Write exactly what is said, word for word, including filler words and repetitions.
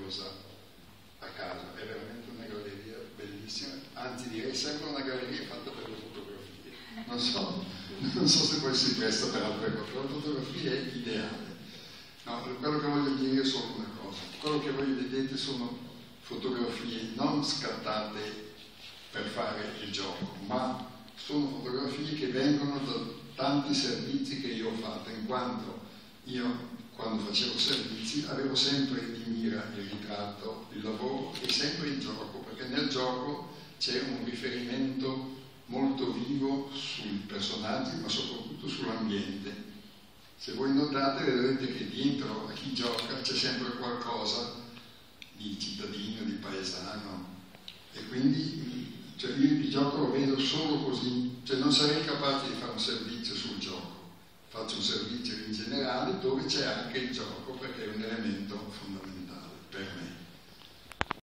meravigliosa a casa, è veramente una galleria bellissima, anzi direi sempre una galleria fatta per le fotografie. Non so, non so se poi si presta per altre cose, però la fotografia è ideale. No, quello che voglio dire è solo una cosa, quello che voi vedete sono fotografie non scattate per fare il gioco, ma sono fotografie che vengono da tanti servizi che io ho fatto, in quanto io quando facevo servizi avevo sempre in mira il ritratto, il lavoro e sempre il gioco, perché nel gioco c'è un riferimento molto vivo sui personaggi, ma soprattutto sull'ambiente. Se voi notate vedrete che dietro a chi gioca c'è sempre qualcosa di cittadino, di paesano, e quindi cioè, io il gioco lo vedo solo così, cioè non sarei capace di fare un servizio sul gioco. Faccio un servizio in generale dove c'è anche il gioco perché è un elemento fondamentale per me.